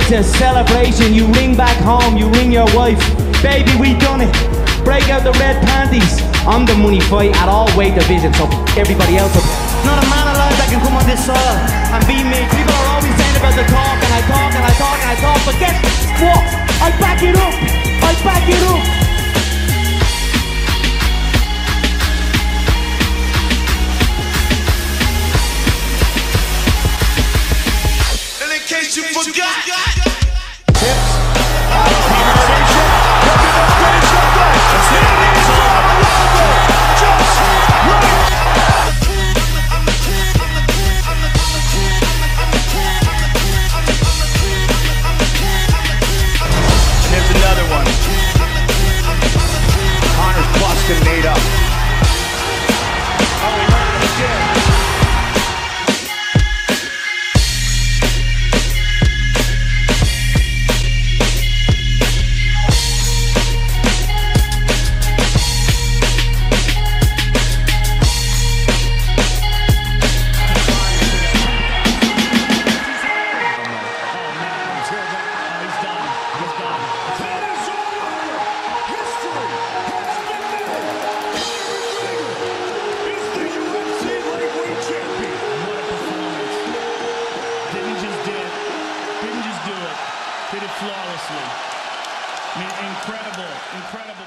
it's a celebration. You ring back home, you ring your wife. Baby, we done it. Break out the red panties. I'm the money fight at all weight divisions, so everybody else up. Not a man alive that can come on this soil and beat me. People are always saying about the talk, and I talk and I talk and I talk, but guess what? I back it up. I back it up. In case you forgot. Here's another one. Connor's busting Nate up. Oh, we heard it again. Did it flawlessly. I mean, incredible, incredible.